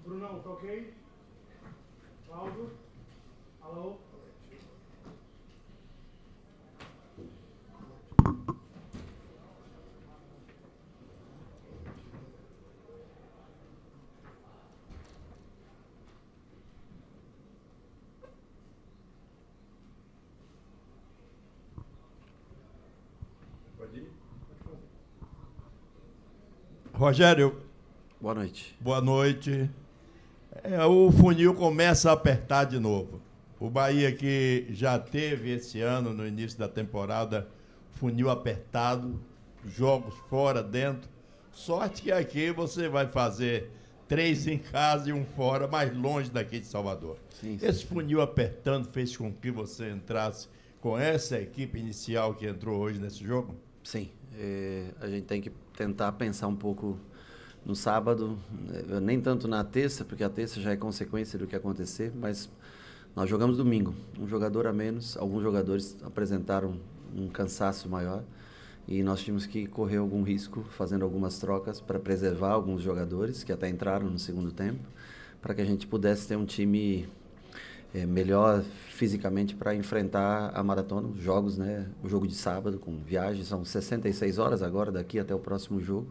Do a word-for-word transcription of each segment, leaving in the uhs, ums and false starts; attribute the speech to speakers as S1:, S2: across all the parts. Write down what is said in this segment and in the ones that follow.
S1: Brunão, tá ok? Cláudio? Alô?
S2: Pode ir?
S3: Rogério.
S2: Boa noite.
S3: Boa noite. É, o funil começa a apertar de novo. O Bahia que já teve esse ano, no início da temporada, funil apertado, jogos fora, dentro. Sorte que aqui você vai fazer três em casa e um fora, mais longe daqui de Salvador.
S2: Sim, sim,
S3: Esse funil apertando fez com que você entrasse com essa equipe inicial que entrou hoje nesse jogo?
S2: Sim. É, a gente tem que tentar pensar um pouco no sábado, nem tanto na terça, porque a terça já é consequência do que acontecer, mas nós jogamos domingo, um jogador a menos, alguns jogadores apresentaram um cansaço maior e nós tínhamos que correr algum risco fazendo algumas trocas para preservar alguns jogadores que até entraram no segundo tempo, para que a gente pudesse ter um time é, melhor fisicamente para enfrentar a maratona, os jogos, né? O jogo de sábado com viagem, são sessenta e seis horas agora, daqui até o próximo jogo.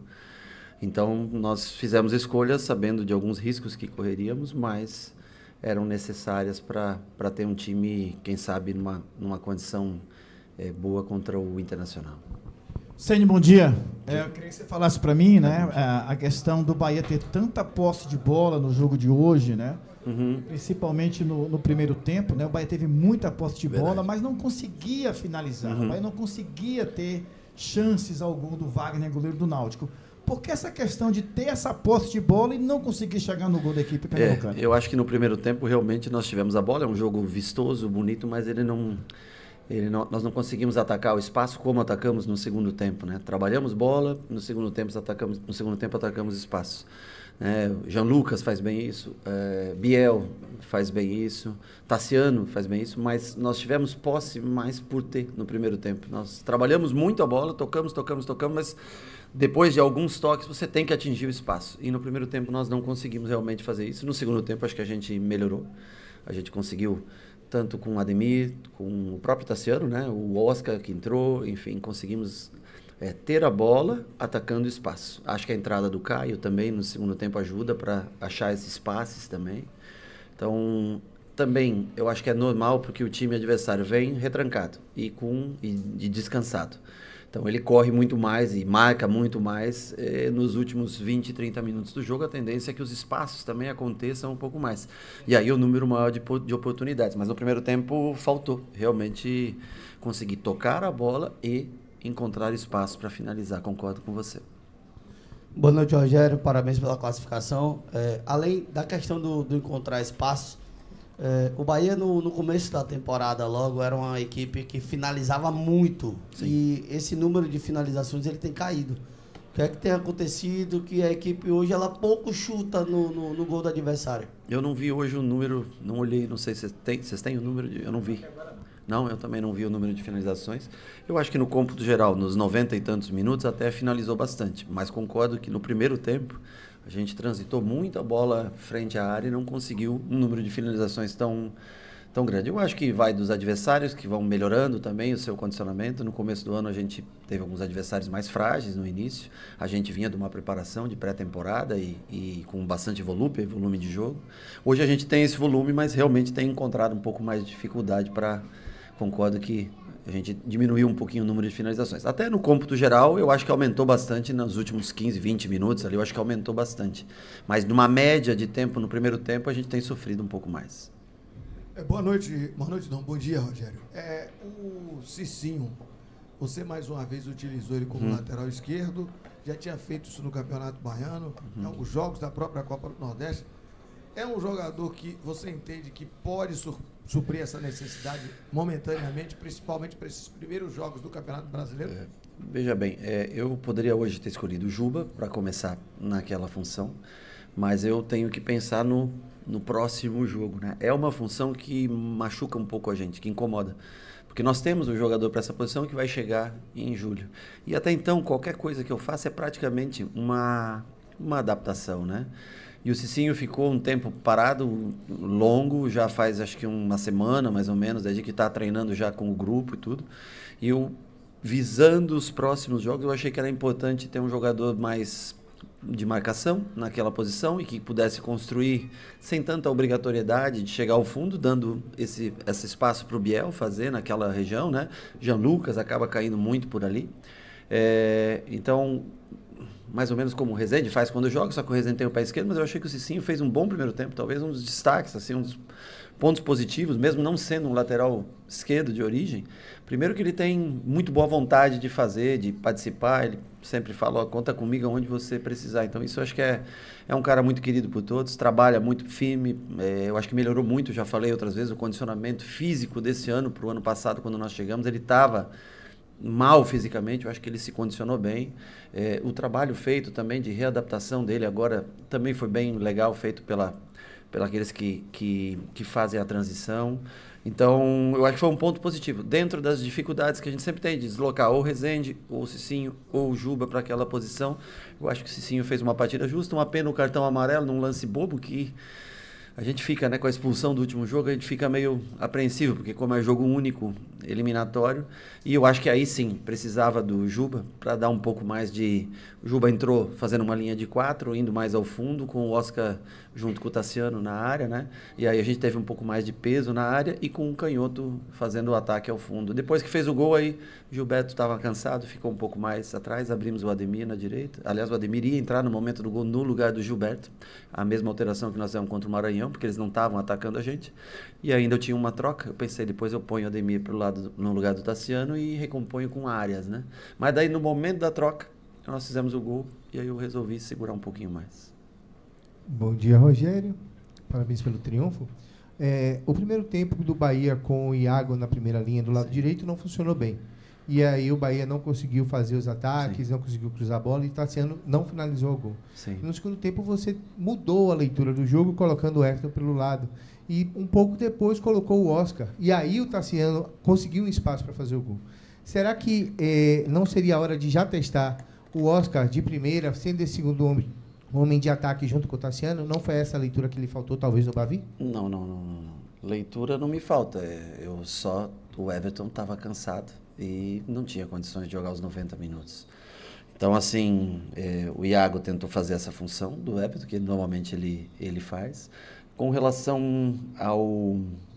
S2: Então, nós fizemos escolhas sabendo de alguns riscos que correríamos, mas eram necessárias para ter um time, quem sabe, numa, numa condição é, boa contra o Internacional.
S4: Ceni, bom dia. É, eu queria que você falasse para mim, né, a, a questão do Bahia ter tanta posse de bola no jogo de hoje, né?
S2: Uhum.
S4: Principalmente no, no primeiro tempo, né? O Bahia teve muita posse de
S2: Verdade.
S4: bola, mas não conseguia finalizar.
S2: Uhum.
S4: O Bahia não conseguia ter chances ao gol do Wagner, goleiro do Náutico. Por que essa questão de ter essa posse de bola e não conseguir chegar no gol da equipe pernambucana?
S2: É, eu acho que no primeiro tempo realmente nós tivemos a bola, é um jogo vistoso, bonito, mas ele não, ele não, nós não conseguimos atacar o espaço como atacamos no segundo tempo, né? Trabalhamos bola, no segundo tempo atacamos, no segundo tempo atacamos espaço. É, Jean Lucas faz bem isso, é, Biel faz bem isso, Tassiano faz bem isso, mas nós tivemos posse mais por ter no primeiro tempo. Nós trabalhamos muito a bola, tocamos, tocamos, tocamos, mas depois de alguns toques você tem que atingir o espaço. E no primeiro tempo nós não conseguimos realmente fazer isso. No segundo tempo acho que a gente melhorou. A gente conseguiu, tanto com o Ademir, com o próprio Tassiano, né? O Oscar que entrou, enfim, conseguimos é, ter a bola atacando o espaço. Acho que a entrada do Caio também no segundo tempo ajuda para achar esses passes também. Então, também eu acho que é normal porque o time adversário vem retrancado e, com, e, e descansado. Então ele corre muito mais e marca muito mais. Eh, nos últimos vinte, trinta minutos do jogo, a tendência é que os espaços também aconteçam um pouco mais. E aí o número maior de, de oportunidades. Mas no primeiro tempo faltou realmente conseguir tocar a bola e encontrar espaço para finalizar. Concordo com você.
S5: Boa noite, Rogério. Parabéns pela classificação. É, além da questão do, do encontrar espaço, É, o Bahia no, no começo da temporada logo era uma equipe que finalizava muito. Sim. E esse número de finalizações ele tem caído. O que é que tem acontecido que a equipe hoje ela pouco chuta no, no, no gol do adversário?
S2: Eu não vi hoje o número, não olhei, não sei se vocês têm, vocês têm o número de, eu não vi. Não, eu também não vi o número de finalizações. Eu acho que no cômputo geral, nos noventa e tantos minutos até finalizou bastante, mas concordo que no primeiro tempo a gente transitou muita bola frente à área e não conseguiu um número de finalizações tão, tão grande. Eu acho que vai dos adversários que vão melhorando também o seu condicionamento. No começo do ano a gente teve alguns adversários mais frágeis no início. A gente vinha de uma preparação de pré-temporada e, e com bastante volume, volume de jogo. Hoje a gente tem esse volume, mas realmente tem encontrado um pouco mais de dificuldade para... Concordo que a gente diminuiu um pouquinho o número de finalizações. Até no cômputo geral, eu acho que aumentou bastante nos últimos quinze, vinte minutos ali, eu acho que aumentou bastante. Mas numa média de tempo, no primeiro tempo, a gente tem sofrido um pouco mais.
S6: É, boa noite, boa noite não, bom dia, Rogério. É, o Cicinho, você mais uma vez utilizou ele como hum. lateral esquerdo, já tinha feito isso no Campeonato Baiano, uhum. em alguns jogos da própria Copa do Nordeste. É um jogador que você entende que pode sur suprir essa necessidade momentaneamente, principalmente para esses primeiros jogos do Campeonato Brasileiro?
S2: É, veja bem, é, eu poderia hoje ter escolhido o Juba para começar naquela função, mas eu tenho que pensar no, no próximo jogo, né? É uma função que machuca um pouco a gente, que incomoda. Porque nós temos um jogador para essa posição que vai chegar em julho. E até então, qualquer coisa que eu faça é praticamente uma, uma adaptação, né? E o Cicinho ficou um tempo parado, longo, já faz acho que uma semana mais ou menos, desde que está treinando já com o grupo e tudo. E eu, visando os próximos jogos, eu achei que era importante ter um jogador mais de marcação naquela posição e que pudesse construir sem tanta obrigatoriedade de chegar ao fundo, dando esse, esse espaço para o Biel fazer naquela região, né? Jean Lucas acaba caindo muito por ali. É, então, mais ou menos como o Rezende faz quando joga, só que o Rezende tem o pé esquerdo, mas eu achei que o Cicinho fez um bom primeiro tempo, talvez um dos destaques, assim, um dos pontos positivos, mesmo não sendo um lateral esquerdo de origem. Primeiro que ele tem muito boa vontade de fazer, de participar, ele sempre fala, ó, conta comigo onde você precisar. Então isso eu acho que é, é um cara muito querido por todos, trabalha muito firme, é, eu acho que melhorou muito, já falei outras vezes, o condicionamento físico desse ano para o ano passado, quando nós chegamos, ele estava mal fisicamente, eu acho que ele se condicionou bem. É, o trabalho feito também de readaptação dele agora também foi bem legal, feito pela, pela aqueles que, que, que fazem a transição. Então, eu acho que foi um ponto positivo. Dentro das dificuldades que a gente sempre tem de deslocar ou o Rezende, ou o Cicinho, ou o Juba para aquela posição, eu acho que o Cicinho fez uma partida justa, uma pena o cartão amarelo num lance bobo que a gente fica, né, com a expulsão do último jogo, a gente fica meio apreensivo, porque como é jogo único, eliminatório, e eu acho que aí sim, precisava do Juba para dar um pouco mais de... O Juba entrou fazendo uma linha de quatro, indo mais ao fundo, com o Oscar junto com o Tassiano na área, né? E aí a gente teve um pouco mais de peso na área e com o Canhoto fazendo o ataque ao fundo. Depois que fez o gol aí, o Gilberto estava cansado, ficou um pouco mais atrás, abrimos o Ademir na direita. Aliás, o Ademir ia entrar no momento do gol no lugar do Gilberto, a mesma alteração que nós fizemos contra o Maranhão, porque eles não estavam atacando a gente. E ainda eu tinha uma troca, eu pensei, depois eu ponho o Ademir pro lado, no lugar do Tassiano e recomponho com Arias, né? Mas daí no momento da troca, nós fizemos o gol e aí eu resolvi segurar um pouquinho mais.
S7: Bom dia, Rogério. Parabéns pelo triunfo. É, o primeiro tempo do Bahia com o Iago na primeira linha do lado Sim. direito não funcionou bem. E aí o Bahia não conseguiu fazer os ataques, Sim. não conseguiu cruzar a bola e Tassiano não finalizou o gol.
S2: Sim.
S7: E no segundo tempo você mudou a leitura do jogo, colocando o Everton pelo lado. E um pouco depois colocou o Oscar. E aí o Tassiano conseguiu um espaço para fazer o gol. Será que eh, não seria a hora de já testar o Oscar de primeira, sendo esse segundo homem, homem de ataque junto com o Tassiano? Não foi essa a leitura que lhe faltou, talvez, no Bavi?
S2: Não, não, não. não. Leitura não me falta. Eu só... O Everton estava cansado e não tinha condições de jogar os noventa minutos. Então, assim, eh, o Iago tentou fazer essa função do Everton, que normalmente ele, ele faz. Com relação ao...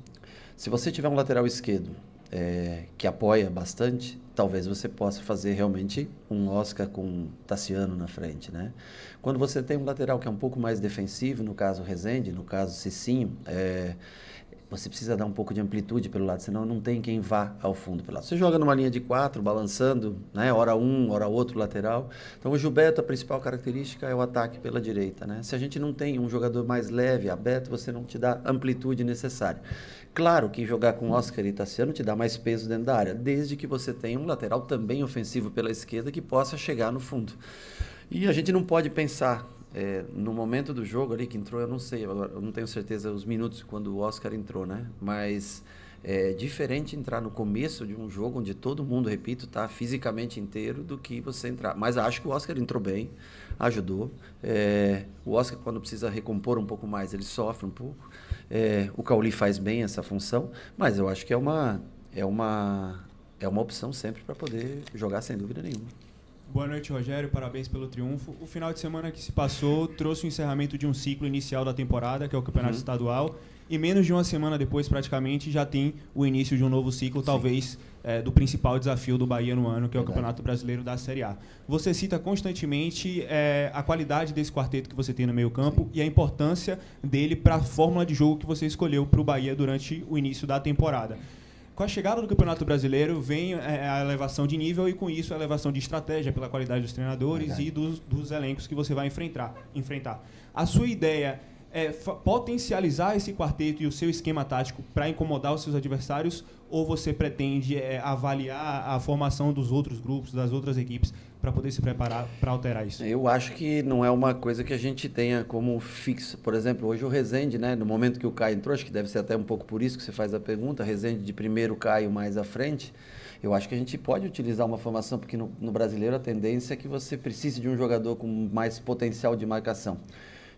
S2: Se você tiver um lateral esquerdo é, que apoia bastante, talvez você possa fazer realmente um Oscar com Tassiano na frente, né? Quando você tem um lateral que é um pouco mais defensivo, no caso Rezende, no caso Cicinho, é, você precisa dar um pouco de amplitude pelo lado, senão não tem quem vá ao fundo pelo lado. Você joga numa linha de quatro, balançando, né? Hora um, hora outro lateral. Então o Gilberto, a principal característica é o ataque pela direita, né? Se a gente não tem um jogador mais leve, aberto, você não te dá amplitude necessária. Claro que jogar com Oscar e Tassiano te dá mais peso dentro da área, desde que você tenha um lateral também ofensivo pela esquerda que possa chegar no fundo. E a gente não pode pensar... É, no momento do jogo ali que entrou, eu não sei, eu não tenho certeza os minutos quando o Oscar entrou, né? Mas é diferente entrar no começo de um jogo onde todo mundo, repito, está fisicamente inteiro do que você entrar. Mas acho que o Oscar entrou bem, ajudou. É, o Oscar, quando precisa recompor um pouco mais, ele sofre um pouco. É, o Cauli faz bem essa função, mas eu acho que é uma, é uma, é uma opção sempre para poder jogar sem dúvida nenhuma.
S8: Boa noite, Rogério. Parabéns pelo triunfo. O final de semana que se passou trouxe o encerramento de um ciclo inicial da temporada, que é o Campeonato uhum. Estadual, e menos de uma semana depois, praticamente, já tem o início de um novo ciclo, Sim. talvez é, do principal desafio do Bahia no ano, que é o Verdade. Campeonato Brasileiro da Série A. Você cita constantemente é, a qualidade desse quarteto que você tem no meio-campo Sim. e a importância dele para a fórmula de jogo que você escolheu para o Bahia durante o início da temporada. Com a chegada do Campeonato Brasileiro, vem a elevação de nível e, com isso, a elevação de estratégia pela qualidade dos treinadores Verdade. e dos, dos elencos que você vai enfrentar, enfrentar. A sua ideia é potencializar esse quarteto e o seu esquema tático para incomodar os seus adversários, ou você pretende é, avaliar a formação dos outros grupos, das outras equipes, para poder se preparar para alterar isso?
S2: Eu acho que não é uma coisa que a gente tenha como fixo. Por exemplo, hoje o Rezende, né, no momento que o Caio entrou, acho que deve ser até um pouco por isso que você faz a pergunta, Rezende de primeiro, Caio mais à frente, eu acho que a gente pode utilizar uma formação, porque no, no brasileiro a tendência é que você precise de um jogador com mais potencial de marcação.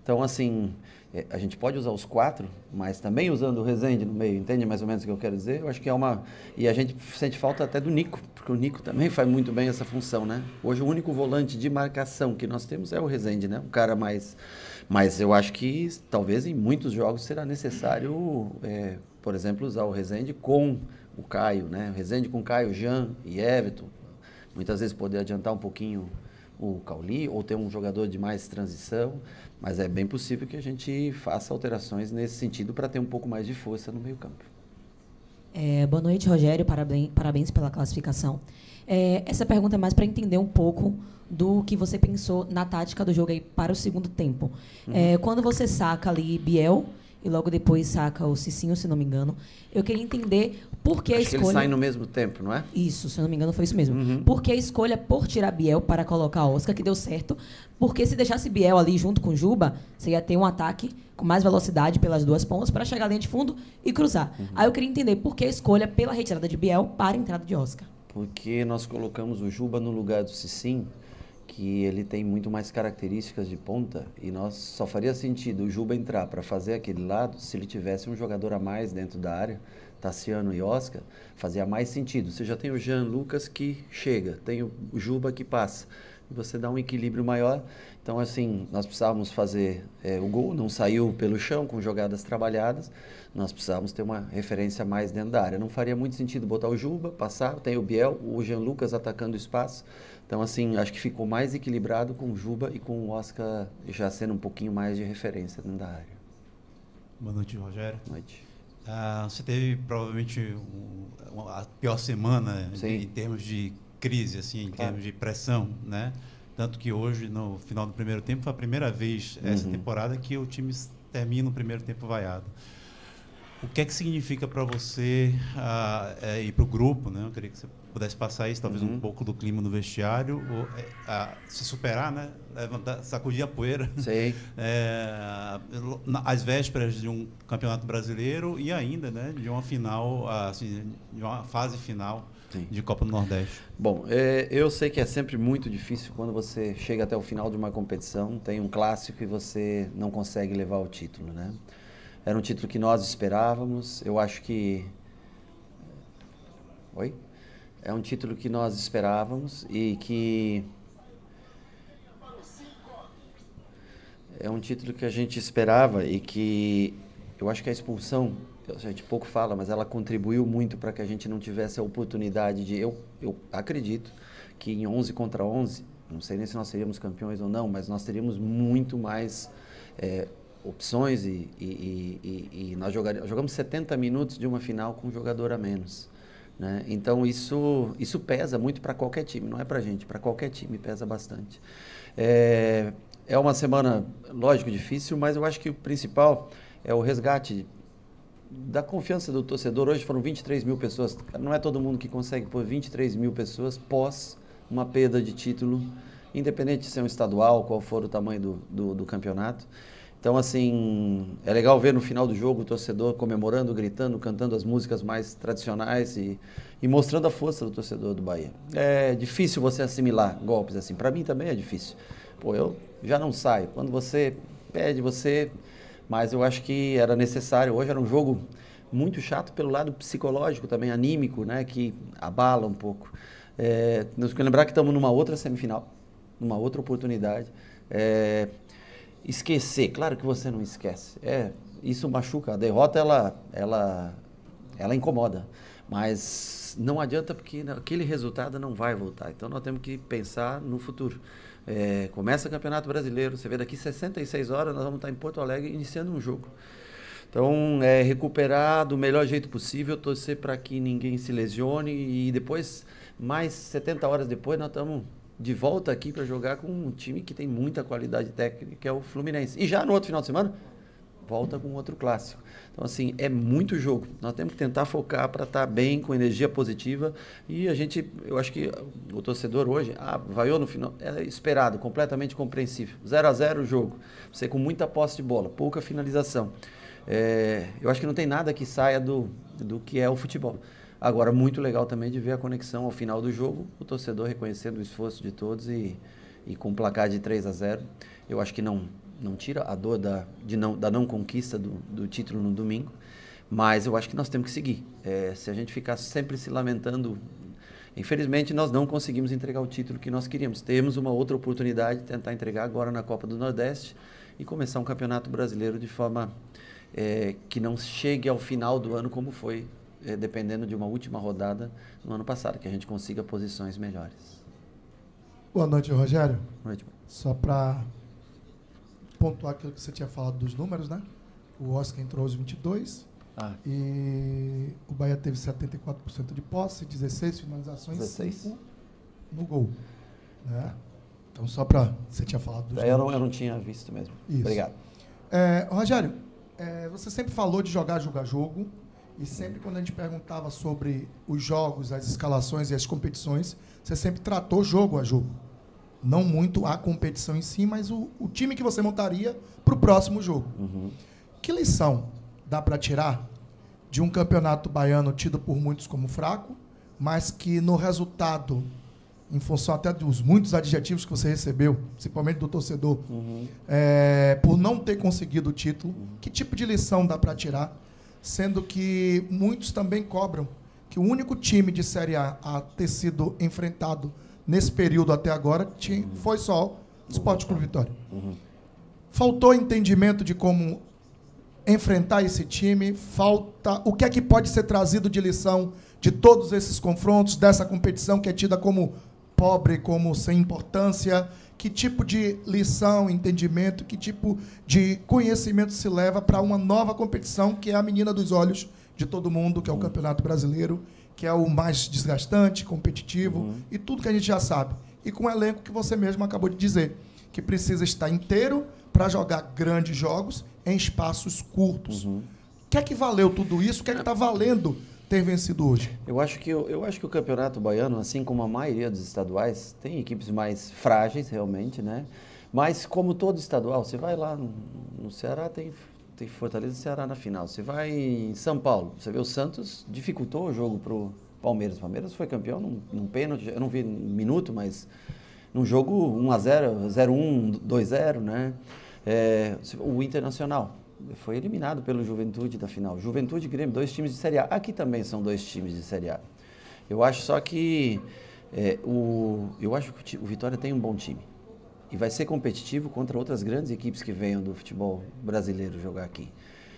S2: Então, assim, é, a gente pode usar os quatro, mas também usando o Rezende no meio, entende mais ou menos o que eu quero dizer? Eu acho que é uma... E a gente sente falta até do Nico, porque o Nico também faz muito bem essa função, né? Hoje o único volante de marcação que nós temos é o Rezende, né? Um cara mais... Mas eu acho que talvez em muitos jogos será necessário, é, por exemplo, usar o Rezende com o Caio, né? O Rezende com Caio, Jean e Everton. Muitas vezes poder adiantar um pouquinho o Cauli ou ter um jogador de mais transição, mas é bem possível que a gente faça alterações nesse sentido para ter um pouco mais de força no meio-campo.
S9: É, boa noite, Rogério. Parabéns, parabéns pela classificação. É, essa pergunta é mais para entender um pouco do que você pensou na tática do jogo aí para o segundo tempo. Uhum. É, quando você saca ali Biel e logo depois saca o Cicinho, se não me engano, eu queria entender por que
S2: Acho
S9: a escolha...
S2: que eles saem no mesmo tempo, não é?
S9: Isso, se não me engano foi isso mesmo.
S2: Uhum.
S9: Por que a escolha por tirar Biel para colocar Oscar, que deu certo? Porque se deixasse Biel ali junto com Juba, você ia ter um ataque com mais velocidade pelas duas pontas para chegar à linha de fundo e cruzar. Uhum. Aí eu queria entender por que a escolha pela retirada de Biel para a entrada de Oscar.
S2: Porque nós colocamos o Juba no lugar do Cicinho, que ele tem muito mais características de ponta, e nós só faria sentido o Juba entrar para fazer aquele lado se ele tivesse um jogador a mais dentro da área, Tassiano e Oscar, fazia mais sentido. Você já tem o Jean Lucas que chega, tem o Juba que passa, e você dá um equilíbrio maior. Então, assim, nós precisávamos fazer é, o gol, não saiu pelo chão, com jogadas trabalhadas, nós precisávamos ter uma referência mais dentro da área. Não faria muito sentido botar o Juba, passar, tem o Biel, o Jean Lucas atacando o espaço. Então, assim, acho que ficou mais equilibrado com o Juba e com o Oscar já sendo um pouquinho mais de referência dentro da área.
S10: Boa noite, Rogério.
S2: Boa noite.
S10: Ah, você teve provavelmente um, uma, a pior semana em, em termos de crise, assim, em claro. termos de pressão, né? Tanto que hoje, no final do primeiro tempo, foi a primeira vez essa uhum. temporada que o time termina o primeiro tempo vaiado. O que é que significa para você uh, é, e para o grupo, né? Eu queria que você pudesse passar isso, talvez uhum. um pouco do clima no vestiário, ou, uh, se superar, né? Levantar, sacudir a poeira.
S2: Sei.
S10: É, às vésperas de um campeonato brasileiro e ainda, né? De uma final, assim, de uma fase final Sim. de Copa do Nordeste.
S2: Bom, é, eu sei que é sempre muito difícil quando você chega até o final de uma competição, tem um clássico e você não consegue levar o título, né? Era um título que nós esperávamos, eu acho que... Oi? É um título que nós esperávamos e que... É um título que a gente esperava e que eu acho que a expulsão, a gente pouco fala, mas ela contribuiu muito para que a gente não tivesse a oportunidade de... Eu, eu acredito que em onze contra onze, não sei nem se nós seríamos campeões ou não, mas nós teríamos muito mais... É, opções e, e, e, e nós jogaríamos, jogamos setenta minutos de uma final com um jogador a menos, né? Então isso, isso pesa muito para qualquer time, não é para a gente, para qualquer time pesa bastante. É, é uma semana, lógico, difícil, mas eu acho que o principal é o resgate da confiança do torcedor. Hoje foram vinte e três mil pessoas, não é todo mundo que consegue pôr vinte e três mil pessoas pós uma perda de título, independente de ser um estadual, qual for o tamanho do, do, do campeonato. Então, assim, é legal ver no final do jogo o torcedor comemorando, gritando, cantando as músicas mais tradicionais e, e mostrando a força do torcedor do Bahia. É difícil você assimilar golpes assim. Para mim também é difícil. Pô, eu já não saio. Quando você pede, você... Mas eu acho que era necessário. Hoje era um jogo muito chato pelo lado psicológico também, anímico, né? Que abala um pouco. É, nós queremos lembrar que estamos numa outra semifinal, numa outra oportunidade. É... Esquecer, claro que você não esquece. É, isso machuca. A derrota, ela, ela, ela incomoda. Mas não adianta porque aquele resultado não vai voltar. Então, nós temos que pensar no futuro. É, começa o Campeonato Brasileiro. Você vê daqui sessenta e seis horas, nós vamos estar em Porto Alegre iniciando um jogo. Então, é recuperar do melhor jeito possível, torcer para que ninguém se lesione. E depois, mais setenta horas depois, nós estamos... de volta aqui para jogar com um time que tem muita qualidade técnica, que é o Fluminense. E já no outro final de semana, volta com outro clássico. Então, assim, é muito jogo. Nós temos que tentar focar para estar bem, com energia positiva. E a gente, eu acho que o torcedor hoje, ah, vaiou no final, é esperado, completamente compreensível. zero a zero o jogo. Você com muita posse de bola, pouca finalização. É, eu acho que não tem nada que saia do, do que é o futebol. Agora, muito legal também de ver a conexão ao final do jogo, o torcedor reconhecendo o esforço de todos e, e com um placar de três a zero. Eu acho que não, não tira a dor da, de não, da não conquista do, do título no domingo, mas eu acho que nós temos que seguir. É, se a gente ficar sempre se lamentando, infelizmente nós não conseguimos entregar o título que nós queríamos. Temos uma outra oportunidade de tentar entregar agora na Copa do Nordeste e começar um campeonato brasileiro de forma é, que não chegue ao final do ano como foi, é, dependendo de uma última rodada no ano passado, que a gente consiga posições melhores.
S6: Boa noite, Rogério.
S2: Boa noite.
S6: Só para pontuar aquilo que você tinha falado dos números, né? O Oscar entrou aos vinte e dois
S2: ah.
S6: e o Bahia teve setenta e quatro por cento de posse, dezesseis finalizações,
S2: dezesseis
S6: cinco no gol. Né? Então, só para... Você tinha falado dos
S2: eu
S6: números.
S2: não, eu não tinha visto mesmo.
S6: Isso.
S2: Obrigado.
S6: É, Rogério, é, você sempre falou de jogar, jogar jogo, e sempre quando a gente perguntava sobre os jogos, as escalações e as competições, você sempre tratou jogo a jogo. Não muito a competição em si, mas o, o time que você montaria para o próximo jogo.
S2: Uhum.
S6: Que lição dá para tirar de um campeonato baiano tido por muitos como fraco, mas que no resultado, em função até dos muitos adjetivos que você recebeu, principalmente do torcedor,
S2: uhum.
S6: é, por não ter conseguido o título, uhum. que tipo de lição dá para tirar? Sendo que muitos também cobram que o único time de Série A a ter sido enfrentado nesse período até agora tinha, uhum. foi só o Sport Clube Vitória.
S2: Uhum.
S6: Faltou entendimento de como enfrentar esse time? Falta o que é que pode ser trazido de lição de todos esses confrontos, dessa competição que é tida como pobre, como sem importância? Que tipo de lição, entendimento, que tipo de conhecimento se leva para uma nova competição que é a menina dos olhos de todo mundo, que é o Campeonato Brasileiro, que é o mais desgastante, competitivo, uhum. e tudo que a gente já sabe. E com o elenco que você mesmo acabou de dizer, que precisa estar inteiro para jogar grandes jogos em espaços curtos. Uhum. O que é que valeu tudo isso? O que é que está valendo ter vencido hoje?
S2: Eu acho que eu, eu acho que o Campeonato Baiano, assim como a maioria dos estaduais, tem equipes mais frágeis realmente, né? Mas como todo estadual, você vai lá no, no Ceará, tem tem Fortaleza e Ceará na final. Você vai em São Paulo, você vê o Santos dificultou o jogo pro Palmeiras. O Palmeiras foi campeão num, num pênalti, eu não vi um minuto, mas num jogo um a zero, zero a um, dois a zero, né? É, o Internacional foi eliminado pelo Juventude da final. Juventude e Grêmio, dois times de Série A. Aqui também são dois times de Série A. Eu acho só que é, o, eu acho que o Vitória tem um bom time. E vai ser competitivo contra outras grandes equipes que venham do futebol brasileiro jogar aqui.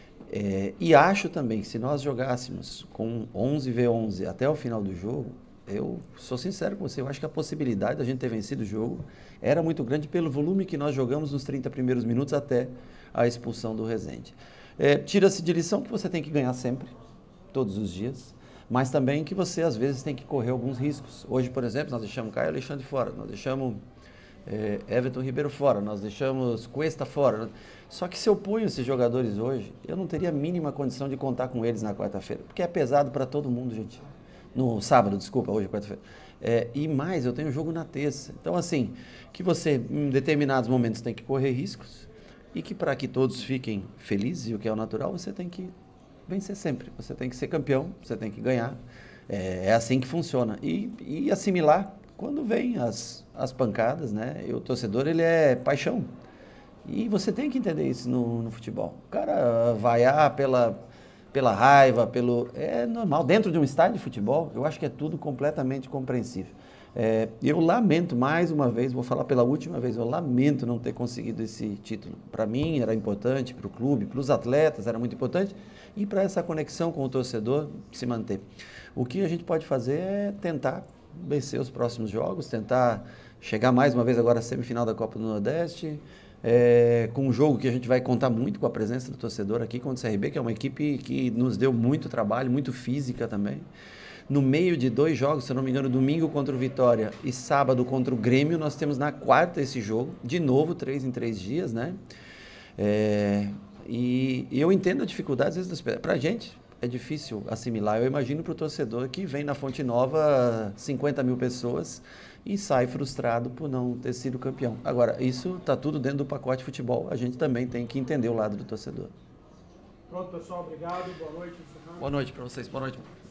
S2: É, e acho também que se nós jogássemos com onze contra onze até o final do jogo, eu sou sincero com você, eu acho que a possibilidade da gente ter vencido o jogo era muito grande pelo volume que nós jogamos nos trinta primeiros minutos até a expulsão do Rezende. É, tira-se de lição que você tem que ganhar sempre, todos os dias, mas também que você às vezes tem que correr alguns riscos. Hoje, por exemplo, nós deixamos Caio Alexandre fora, nós deixamos é, Everton Ribeiro fora, nós deixamos Cuesta fora. Só que se eu ponho esses jogadores hoje, eu não teria a mínima condição de contar com eles na quarta-feira, porque é pesado para todo mundo, gente. No sábado, desculpa, hoje é quarta-feira. É, e mais, eu tenho jogo na terça. Então, assim, que você, em determinados momentos, tem que correr riscos e que para que todos fiquem felizes, e o que é o natural, você tem que vencer sempre. Você tem que ser campeão, você tem que ganhar. É, é assim que funciona. E, e assimilar quando vem as, as pancadas, né? E o torcedor, ele é paixão. E você tem que entender isso no, no futebol. O cara vaiar pela... pela raiva, pelo... é normal. Dentro de um estádio de futebol, eu acho que é tudo completamente compreensível. É, eu lamento, mais uma vez, vou falar pela última vez, eu lamento não ter conseguido esse título. Para mim era importante, para o clube, para os atletas era muito importante, e para essa conexão com o torcedor se manter. O que a gente pode fazer é tentar vencer os próximos jogos, tentar chegar mais uma vez agora à semifinal da Copa do Nordeste, É, com um jogo que a gente vai contar muito com a presença do torcedor aqui contra o C R B, que é uma equipe que nos deu muito trabalho, muito física também. No meio de dois jogos, se eu não me engano, domingo contra o Vitória e sábado contra o Grêmio, nós temos na quarta esse jogo, de novo, três em três dias, né? É, e, e eu entendo a dificuldade, às vezes, para a gente é difícil assimilar. Eu imagino para o torcedor que vem na Fonte Nova cinquenta mil pessoas e sai frustrado por não ter sido campeão. Agora, isso está tudo dentro do pacote de futebol, a gente também tem que entender o lado do torcedor.
S1: Pronto, pessoal, obrigado, boa noite.
S2: Boa noite para vocês, boa noite.